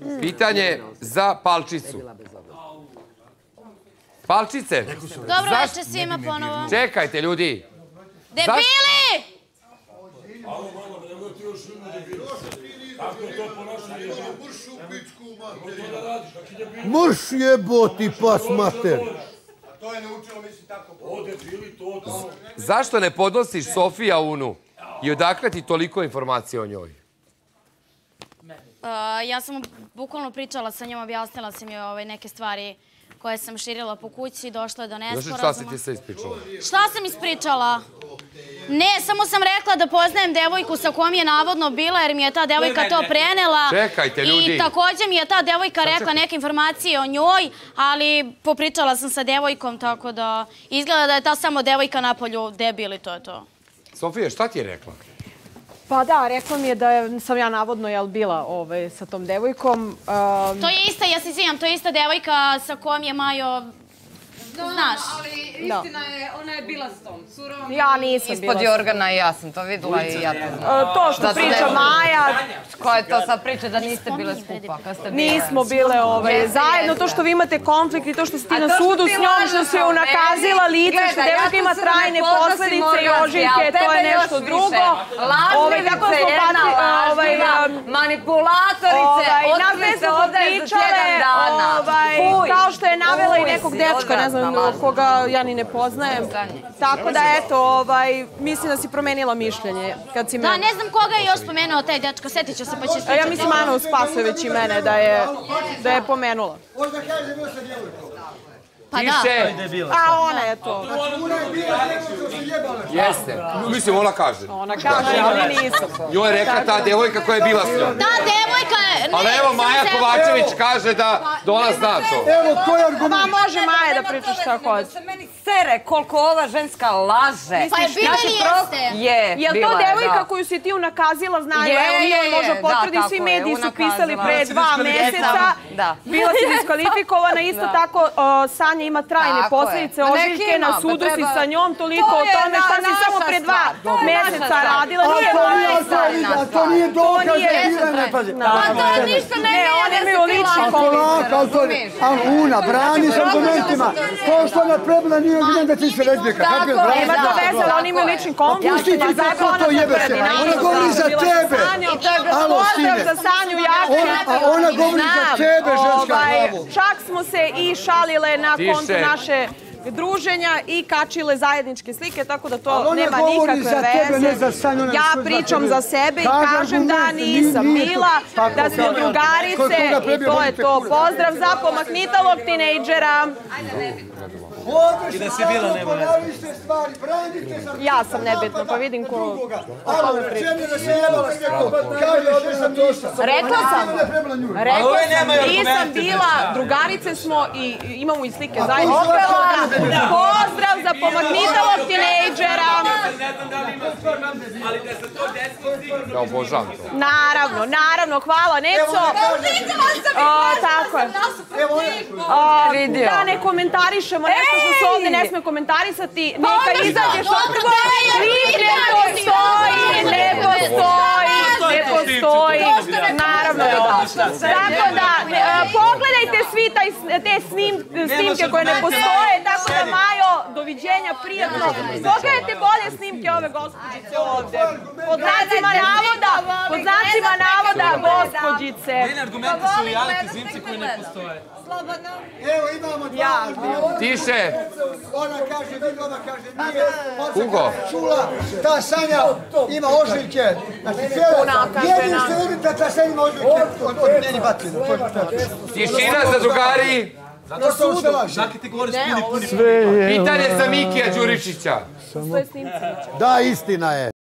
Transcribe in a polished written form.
Pitanje za Palčicu. Palčice. Dobro večer svima ponovo. Čekajte, ljudi. Debili! Mrš jeboti pas mater. To je naučilo, mislim, tako. Zašto ne podnosiš Sofija Unu? I odakle ti toliko informacija o njoj? Ja sam bukvalno pričala sa njom, objasnila sam joj neke stvari koje sam širila po kući, došla je do nesporazuma. Znaš šta si ti sve ispričala? Šta sam ispričala? Ne, samo sam rekla da poznajem devojku sa kojom je navodno bila, jer mi je ta devojka to prenela. Čekajte, ljudi. I također mi je ta devojka rekla neke informacije o njoj, ali popričala sam sa devojkom, tako da izgleda da je ta samo devojka napolju debil i to je to. Sofija, šta ti je rekla? Pa da, rekla mi je da sam ja navodno bila sa tom devojkom. To je ista, ja se izvinjam, to je ista devojka sa kojom je Majo... Znaš. Ali istina je, ona je bila s tom surovom. Ja nisam bila. Ispod Jorgana i ja sam to vidjela i ja to znam. To što priča Maja. Koja je to sad priča da niste bile skupa? Nismo bile zajedno. To što vi imate konflikt i to što si ti na sudu s njom, što si joj unakazila lice, što devojka ima trajne posljedice i ožiljke, to je nešto drugo. Lažljivice, jedna lažljiva, manipulatorice, otkrili se ovdje za tjedan dana. Kao što je navela i nekog dečka, ne znam koga ja ni ne poznajem. Tako da, eto, mislim da si promenila mišljenje. Da, ne znam koga je još spomenuo taj dečko, setit ću se pa ću ispričati. Ja mislim Ana Spasojević i mene da je pomenula. Možda kaže bio sa djevojkom. Pa da. A ona je to. Ona je bila djevojka sa jebala. Jeste. Mislim, ona kaže. Ona kaže, ali nisu. Njoj je rekla ta devojka koja je bila s njom. Ta devojka je... Ali evo, Maja Kovačević kaže da ona zna to. Evo, koji je argument? Ma može Maja da priča šta hoće. Se meni sere koliko ova ženska laže. Pa je bila ili jeste? Je li to devojka koju si ti unakazila, znaju? Evo, mi joj može potvrdi, svi mediji su pisali pre 2 meseca. Bila si diskvalifikovana, isto tako Sanja ima trajne posljedice, ožiljke, na sudu si sa njom, toliko o tome šta si samo pre 2 meseca radila. To nije dokaz da je bila nepazi. Pa to ništa ne je. Oni imaju lični konflikt. Ali Una, brani s argumentima. To što ona probila nije evident da ti se lezbijeka. Nema to veze, ali oni imaju lični konflikt. Pusti ti kako to jebe se. Ona govori za tebe. Alo, Pozdrav za Sanju Jaković. Ona govori za tebe, ženska glavo. Čak smo se i šalile na kontu naše druženja i kačile zajedničke slike, tako da to nema nikakve veze. Ja pričam za sebe i kažem da nisam bila, da smo drugarice i to je to. Pozdrav za pomaknitalog tinejdžera. I da si bila nebitna. Ja sam nebitna, pa vidim ko tome priča. Rekla sam, nisam bila, drugarice smo i imamo i slike zajedničke. Pozdrav za pomaknitalog tinejdžera. Ja obožavam to. Naravno, hvala Neco. Tako je. Da ne komentarišemo nešto što se ovdje ne smije komentarisati. Neka izađeš oprvo. Ne postoji. Naravno da. Tako da, pogledajte svi te snimke koje ne postoje. Tako da, Majo, doviđenja, prijatno. Pogledajte bolje snimke ove gospođice ovdje. Pod znacima navoda gospođice. Njeni argumenti su reality zimci koji ne postoje. Slobodno. Evo imamo dva. Tiše. Ona kaže, ona kaže, nije. Hugo. Čula, ta Sanja ima ožiljke. Znači, jedin što vidite da ta Sanja ima ožiljke od meni batinu. Tišina za drugari. Dakle ti govoriš puni. Pitanje za Mikija Đuričića. Da, istina je.